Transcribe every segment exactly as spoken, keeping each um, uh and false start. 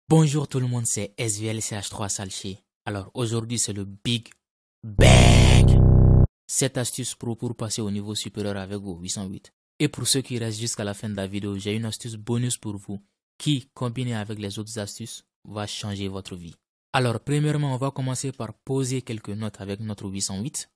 Bonjour tout le monde, c'est S V L C H trois Salché. Alors aujourd'hui c'est le Big Bang. Cette astuce pro pour passer au niveau supérieur avec vos huit cent huit. Et pour ceux qui restent jusqu'à la fin de la vidéo, j'ai une astuce bonus pour vous qui, combinée avec les autres astuces, va changer votre vie. Alors premièrement, on va commencer par poser quelques notes avec notre huit cent huit.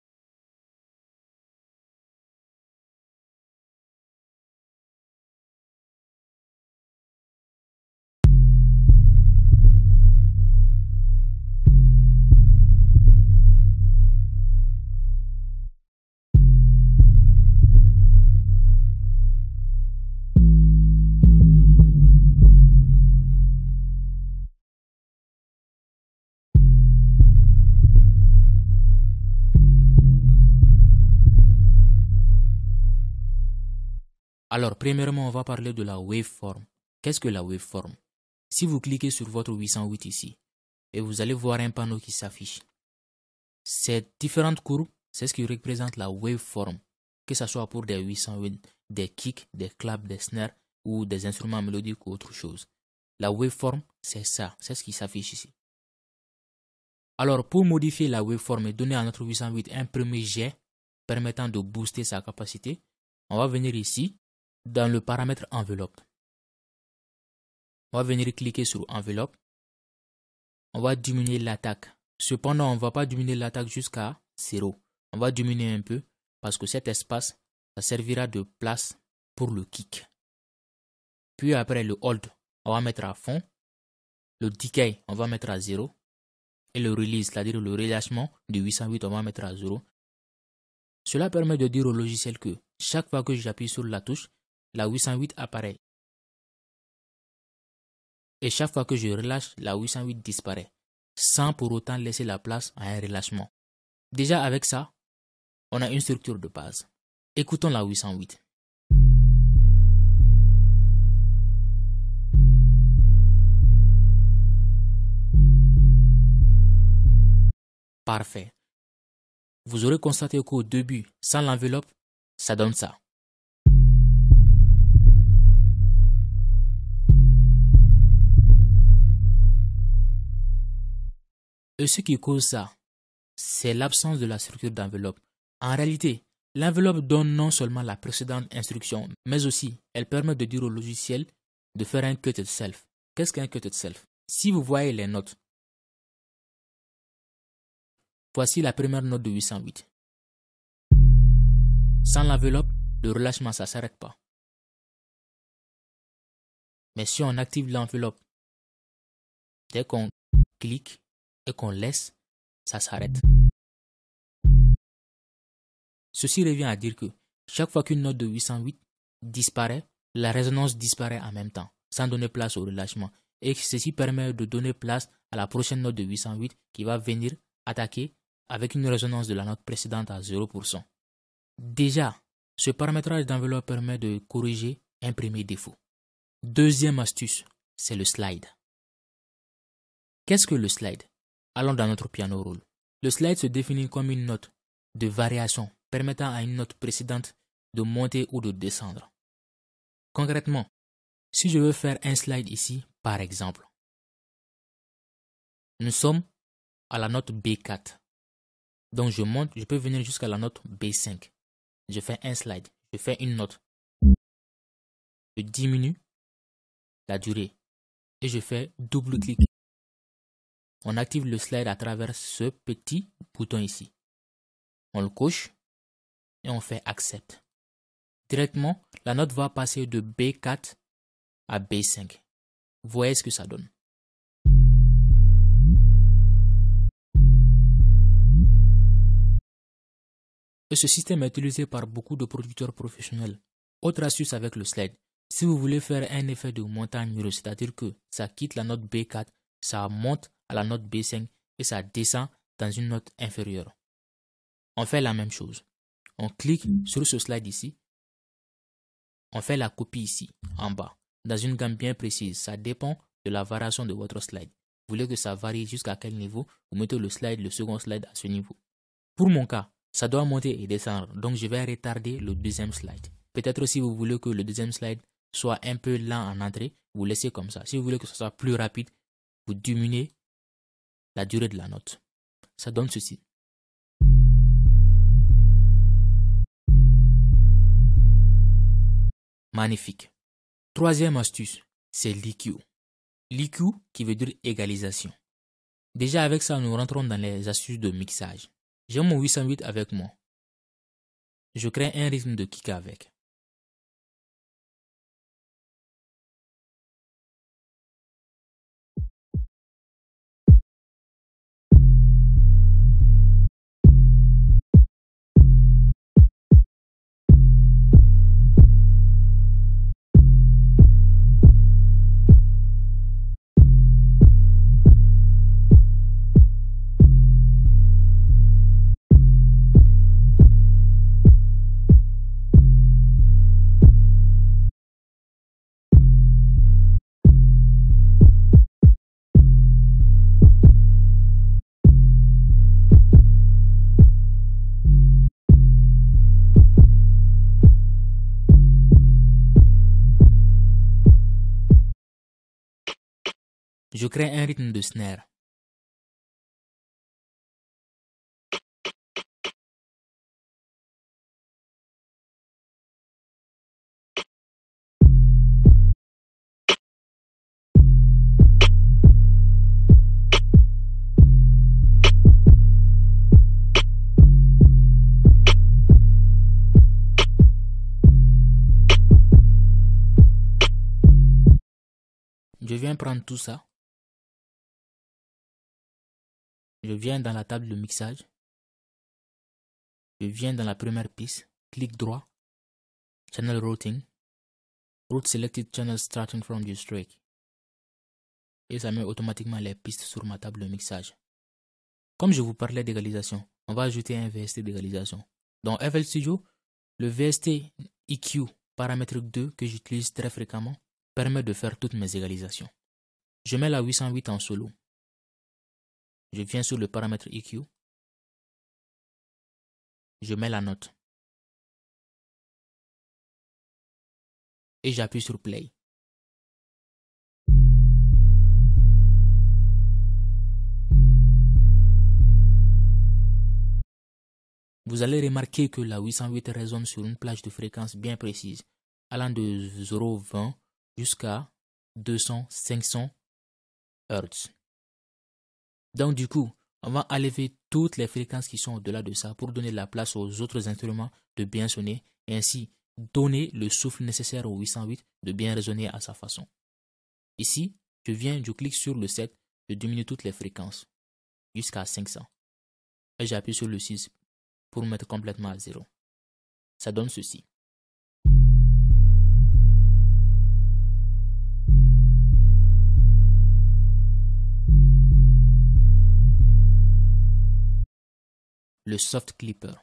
Alors, premièrement, on va parler de la waveform. Qu'est-ce que la waveform? Si vous cliquez sur votre huit cent huit ici, et vous allez voir un panneau qui s'affiche. Ces différentes courbes, c'est ce qui représente la waveform, que ce soit pour des huit cent huit, des kicks, des claps, des snares ou des instruments mélodiques ou autre chose. La waveform, c'est ça, c'est ce qui s'affiche ici. Alors, pour modifier la waveform et donner à notre huit cent huit un premier jet permettant de booster sa capacité, on va venir ici, dans le paramètre enveloppe. On va venir cliquer sur enveloppe. On va diminuer l'attaque. Cependant, on ne va pas diminuer l'attaque jusqu'à zéro. On va diminuer un peu parce que cet espace, ça servira de place pour le kick. Puis après le hold, on va mettre à fond. Le decay, on va mettre à zéro. Et le release, c'est-à-dire le relâchement du huit cent huit, on va mettre à zéro. Cela permet de dire au logiciel que chaque fois que j'appuie sur la touche, la huit cent huit apparaît. Et chaque fois que je relâche, la huit cent huit disparaît, sans pour autant laisser la place à un relâchement. Déjà avec ça, on a une structure de base. Écoutons la huit cent huit. Parfait. Vous aurez constaté qu'au début, sans l'enveloppe, ça donne ça. Et ce qui cause ça, c'est l'absence de la structure d'enveloppe. En réalité, l'enveloppe donne non seulement la précédente instruction, mais aussi, elle permet de dire au logiciel de faire un cut self. Qu'est-ce qu'un cut self? Si vous voyez les notes, voici la première note de huit cent huit. Sans l'enveloppe, le relâchement, ça ne s'arrête pas. Mais si on active l'enveloppe, dès qu'on clique et qu'on laisse, ça s'arrête. Ceci revient à dire que chaque fois qu'une note de huit cent huit disparaît, la résonance disparaît en même temps, sans donner place au relâchement. Et ceci permet de donner place à la prochaine note de huit cent huit qui va venir attaquer avec une résonance de la note précédente à zéro pour cent. Déjà, ce paramétrage d'enveloppe permet de corriger un premier défaut. Deuxième astuce, c'est le slide. Qu'est-ce que le slide? Allons dans notre piano roll. Le slide se définit comme une note de variation permettant à une note précédente de monter ou de descendre. Concrètement, si je veux faire un slide ici, par exemple, nous sommes à la note B quatre. Donc je monte, je peux venir jusqu'à la note B cinq. Je fais un slide, je fais une note. Je diminue la durée et je fais double clic. On active le slide à travers ce petit bouton ici. On le coche et on fait Accept. Directement, la note va passer de B quatre à B cinq. Vous voyez ce que ça donne. Et ce système est utilisé par beaucoup de producteurs professionnels. Autre astuce avec le slide, si vous voulez faire un effet de montagne russe, c'est-à-dire que ça quitte la note B quatre, ça monte à la note B cinq et ça descend dans une note inférieure. On fait la même chose. On clique sur ce slide ici. On fait la copie ici, en bas, dans une gamme bien précise. Ça dépend de la variation de votre slide. Vous voulez que ça varie jusqu'à quel niveau? Vous mettez le slide, le second slide à ce niveau. Pour mon cas, ça doit monter et descendre. Donc je vais retarder le deuxième slide. Peut-être si vous voulez que le deuxième slide soit un peu lent en entrée, vous laissez comme ça. Si vous voulez que ce soit plus rapide, vous diminuez la durée de la note. Ça donne ceci. Magnifique. Troisième astuce, c'est l'E Q. L'E Q qui veut dire égalisation. Déjà avec ça, nous rentrons dans les astuces de mixage. J'ai mon huit cent huit avec moi. Je crée un rythme de kick avec. Je crée un rythme de snare. Je viens prendre tout ça. Je viens dans la table de mixage. Je viens dans la première piste. Clic droit. Channel routing. Route selected channel starting from the track. Et ça met automatiquement les pistes sur ma table de mixage. Comme je vous parlais d'égalisation, on va ajouter un V S T d'égalisation. Dans F L Studio, le V S T E Q paramétrique deux que j'utilise très fréquemment permet de faire toutes mes égalisations. Je mets la huit cent huit en solo. Je viens sur le paramètre E Q. Je mets la note. Et j'appuie sur Play. Vous allez remarquer que la huit cent huit résonne sur une plage de fréquence bien précise, allant de zéro virgule vingt jusqu'à deux cents à cinq cents Hertz. Donc du coup, on va enlever toutes les fréquences qui sont au-delà de ça pour donner la place aux autres instruments de bien sonner et ainsi donner le souffle nécessaire au huit cent huit de bien résonner à sa façon. Ici, je viens, je clique sur le sept, je diminue toutes les fréquences jusqu'à cinq cents et j'appuie sur le six pour mettre complètement à zéro. Ça donne ceci. Le soft clipper.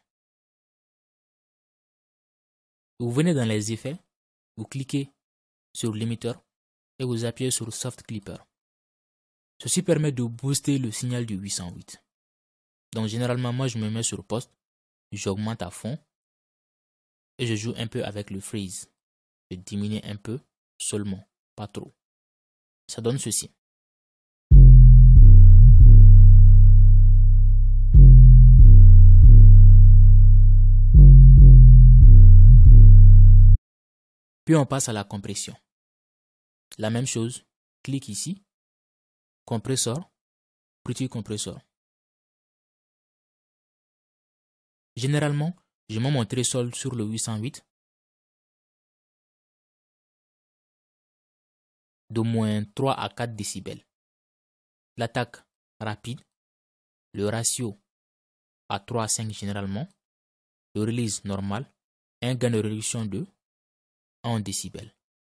Vous venez dans les effets, vous cliquez sur limiteur et vous appuyez sur soft clipper. Ceci permet de booster le signal du huit cent huit. Donc généralement moi je me mets sur poste, j'augmente à fond et je joue un peu avec le freeze. Je diminue un peu seulement, pas trop. Ça donne ceci. Puis on passe à la compression. La même chose, clique ici, compresseur, petit compresseur. Généralement, je mets mon threshold sur le huit cent huit d'au moins trois à quatre décibels. L'attaque rapide, le ratio à trois à cinq généralement, le release normal, un gain de réduction de un décibel.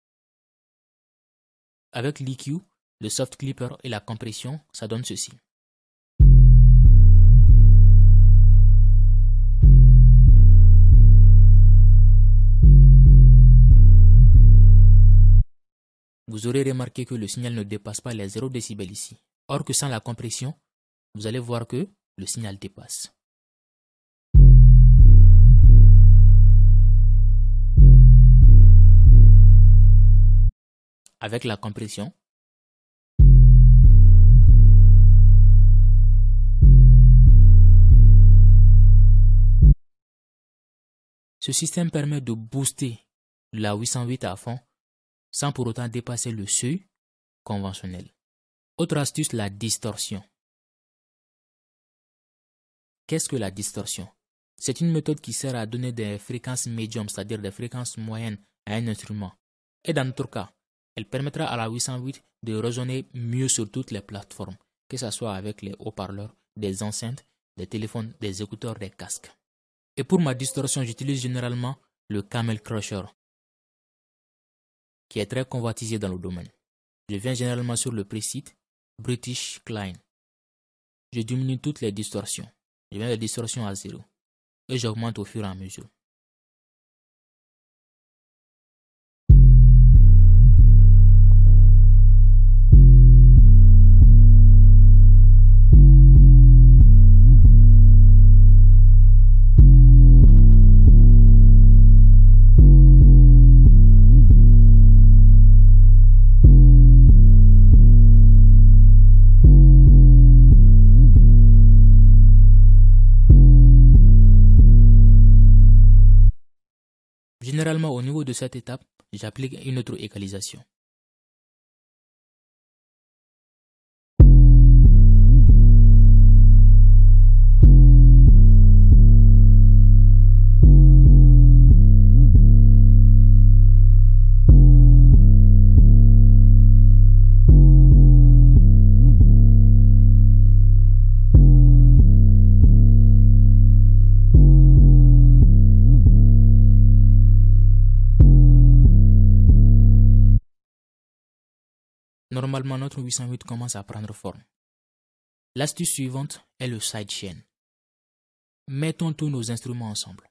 Avec l'E Q, le soft clipper et la compression, ça donne ceci. Vous aurez remarqué que le signal ne dépasse pas les zéro décibels ici. Or que sans la compression, vous allez voir que le signal dépasse. avec la compression, ce système permet de booster la huit cent huit à fond sans pour autant dépasser le seuil conventionnel. Autre astuce, la distorsion. Qu'est-ce que la distorsion? C'est une méthode qui sert à donner des fréquences médium, c'est-à-dire des fréquences moyennes à un instrument. Et dans notre cas, elle permettra à la huit cent huit de résonner mieux sur toutes les plateformes, que ce soit avec les haut-parleurs, des enceintes, des téléphones, des écouteurs, des casques. Et pour ma distorsion, j'utilise généralement le Camel Crusher, qui est très convoitisé dans le domaine. Je viens généralement sur le présite British Klein. Je diminue toutes les distorsions. Je mets la distorsion à zéro et j'augmente au fur et à mesure. Généralement, au niveau de cette étape, j'applique une autre égalisation. Normalement, notre huit cent huit commence à prendre forme. L'astuce suivante est le sidechain. Mettons tous nos instruments ensemble.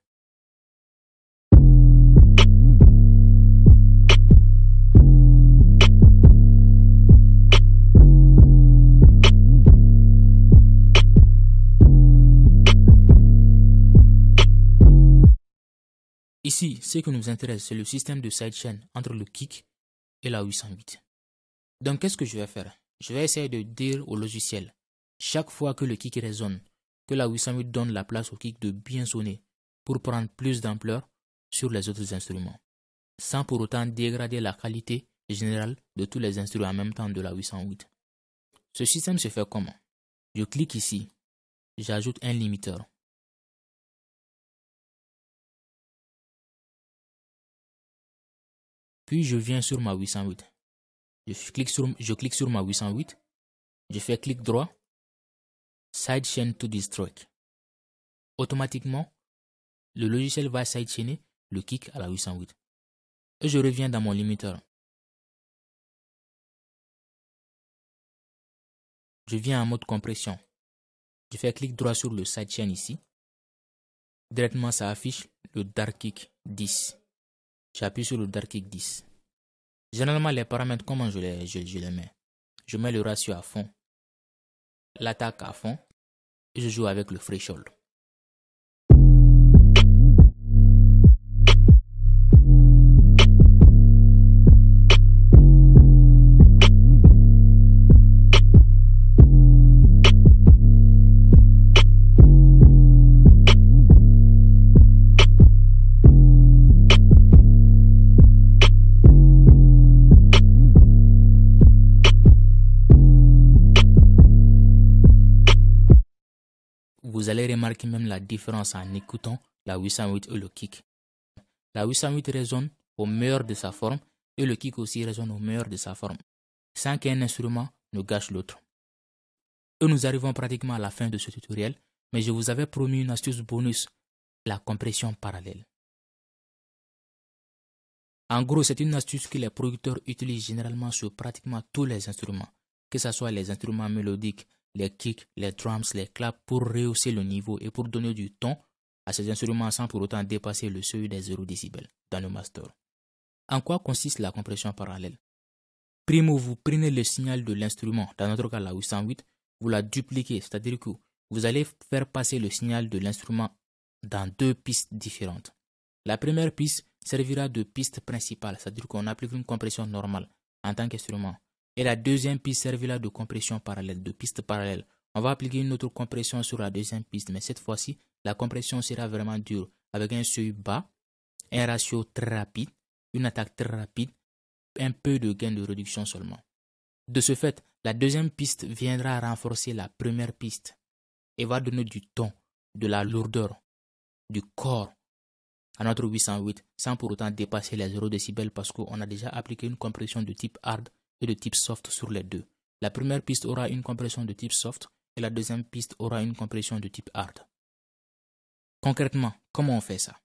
Ici, ce qui nous intéresse, c'est le système de sidechain entre le kick et la huit cent huit. Donc, qu'est-ce que je vais faire? Je vais essayer de dire au logiciel, chaque fois que le kick résonne, que la huit cent huit donne la place au kick de bien sonner pour prendre plus d'ampleur sur les autres instruments, sans pour autant dégrader la qualité générale de tous les instruments en même temps de la huit cent huit. Ce système se fait comment? Je clique ici, j'ajoute un limiteur. Puis je viens sur ma huit cent huit. Je clique, sur, je clique sur ma huit cent huit, je fais clic droit, sidechain to this track. Automatiquement, le logiciel va sidechainer le kick à la huit cent huit. Et je reviens dans mon limiteur. Je viens en mode compression. Je fais clic droit sur le sidechain ici. Directement, ça affiche le dark kick dix. J'appuie sur le dark kick dix. Généralement, les paramètres, comment je les, je, je les mets? Je mets le ratio à fond, l'attaque à fond, et je joue avec le threshold. Vous allez remarquer même la différence en écoutant la huit cent huit et le kick. La huit cent huit résonne au meilleur de sa forme et le kick aussi résonne au meilleur de sa forme, sans qu'un instrument ne gâche l'autre. Et nous arrivons pratiquement à la fin de ce tutoriel, mais je vous avais promis une astuce bonus, la compression parallèle. En gros, c'est une astuce que les producteurs utilisent généralement sur pratiquement tous les instruments, que ce soit les instruments mélodiques, les kicks, les drums, les claps, pour rehausser le niveau et pour donner du ton à ces instruments sans pour autant dépasser le seuil des zéro décibels dans le master. En quoi consiste la compression parallèle? Primo, vous prenez le signal de l'instrument, dans notre cas la huit cent huit, vous la dupliquez, c'est-à-dire que vous allez faire passer le signal de l'instrument dans deux pistes différentes. La première piste servira de piste principale, c'est-à-dire qu'on applique une compression normale en tant qu'instrument. Et la deuxième piste servira de compression parallèle, de piste parallèle. On va appliquer une autre compression sur la deuxième piste, mais cette fois-ci, la compression sera vraiment dure, avec un seuil bas, un ratio très rapide, une attaque très rapide, un peu de gain de réduction seulement. De ce fait, la deuxième piste viendra renforcer la première piste et va donner du ton, de la lourdeur, du corps à notre huit cent huit sans pour autant dépasser les zéro décibels parce qu'on a déjà appliqué une compression de type hard et de type soft sur les deux. La première piste aura une compression de type soft et la deuxième piste aura une compression de type hard. Concrètement, comment on fait ça?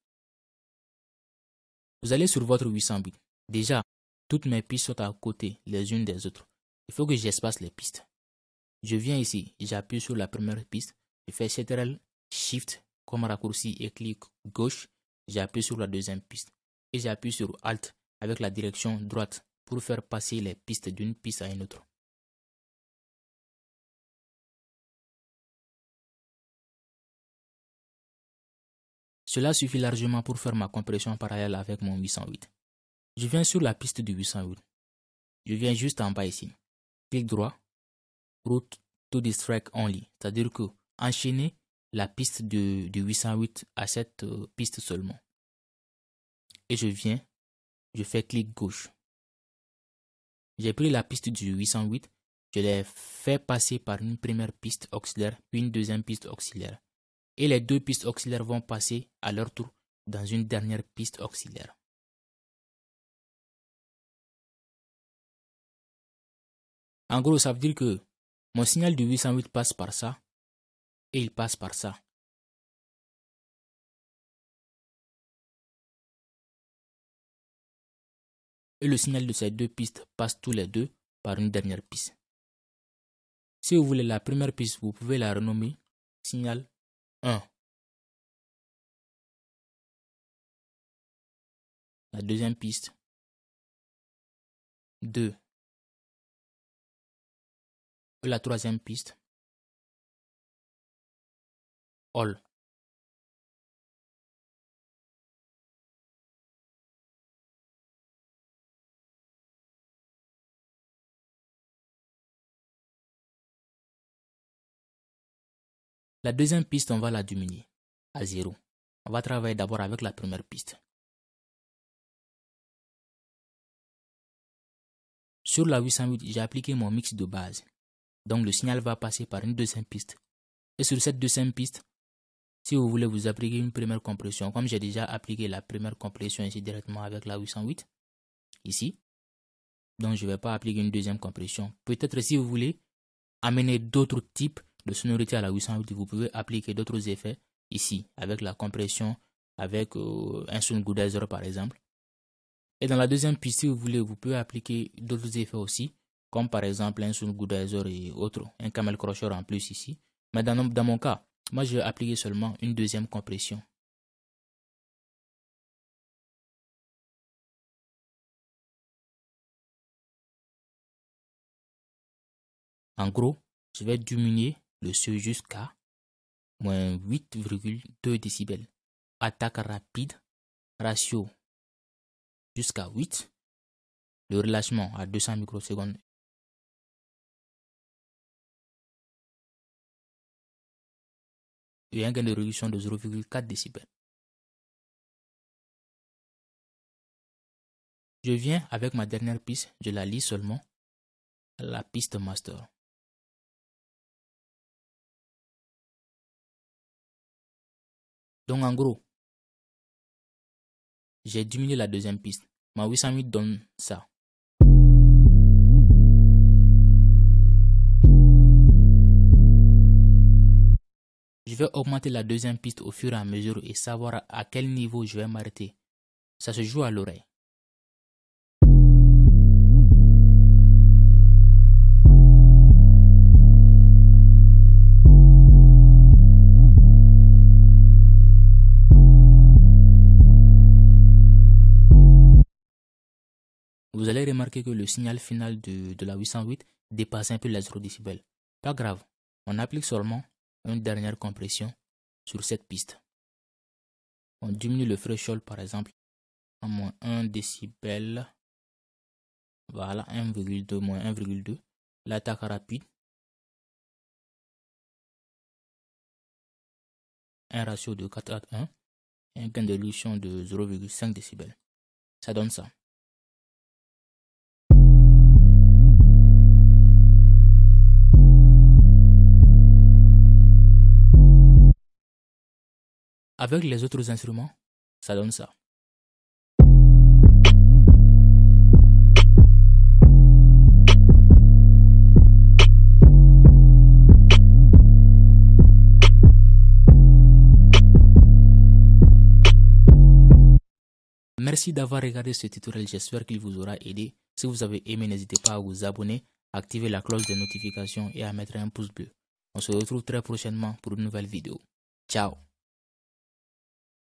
Vous allez sur votre huit cent huit. Déjà, toutes mes pistes sont à côté les unes des autres. Il faut que j'espace les pistes. Je viens ici, j'appuie sur la première piste, je fais ctrl shift comme raccourci et clic gauche, j'appuie sur la deuxième piste et j'appuie sur alt avec la direction droite pour faire passer les pistes d'une piste à une autre. Cela suffit largement pour faire ma compression parallèle avec mon huit cent huit. Je viens sur la piste du huit cent huit. Je viens juste en bas ici. Clic droit, route to this track only, c'est-à-dire que enchaîner la piste de, de huit cent huit à cette euh, piste seulement. Et je viens, je fais clic gauche. J'ai pris la piste du huit cent huit, je l'ai fait passer par une première piste auxiliaire, puis une deuxième piste auxiliaire. Et les deux pistes auxiliaires vont passer à leur tour dans une dernière piste auxiliaire. En gros, ça veut dire que mon signal du huit cent huit passe par ça et il passe par ça. Et le signal de ces deux pistes passe tous les deux par une dernière piste. Si vous voulez la première piste, vous pouvez la renommer signal un. La deuxième piste deux. Et la troisième piste all. La deuxième piste, on va la diminuer à zéro. On va travailler d'abord avec la première piste. Sur la huit cent huit, j'ai appliqué mon mix de base. Donc le signal va passer par une deuxième piste. Et sur cette deuxième piste, si vous voulez vous appliquer une première compression, comme j'ai déjà appliqué la première compression ici directement avec la huit cent huit, ici, donc je ne vais pas appliquer une deuxième compression. Peut-être si vous voulez amener d'autres types de sonorités à la huit cent huit, vous pouvez appliquer d'autres effets ici, avec la compression, avec euh, un Sungoodizer par exemple. Et dans la deuxième piste, si vous voulez, vous pouvez appliquer d'autres effets aussi, comme par exemple un Sungoodizer et autres, un Camel Crusher en plus ici. Mais dans, dans mon cas, moi je vais appliquer seulement une deuxième compression. En gros, je vais diminuer le seuil jusqu'à moins huit virgule deux décibels. Attaque rapide, ratio jusqu'à huit. Le relâchement à deux cents microsecondes. Et un gain de réduction de zéro virgule quatre décibels. Je viens avec ma dernière piste, je la lis seulement à la piste master. Donc en gros, j'ai diminué la deuxième piste. Ma huit cent huit donne ça. Je vais augmenter la deuxième piste au fur et à mesure et savoir à quel niveau je vais m'arrêter. Ça se joue à l'oreille. Vous allez remarquer que le signal final de, de la huit cent huit dépasse un peu les zéro décibels. Pas grave, on applique seulement une dernière compression sur cette piste. On diminue le threshold par exemple à moins un décibel. Voilà, un virgule deux moins un virgule deux. L'attaque rapide. Un ratio de quatre à un. Un gain d'élution de zéro virgule cinq décibels. Ça donne ça. Avec les autres instruments, ça donne ça. Merci d'avoir regardé ce tutoriel, j'espère qu'il vous aura aidé. Si vous avez aimé, n'hésitez pas à vous abonner, à activer la cloche des notifications et à mettre un pouce bleu. On se retrouve très prochainement pour une nouvelle vidéo. Ciao!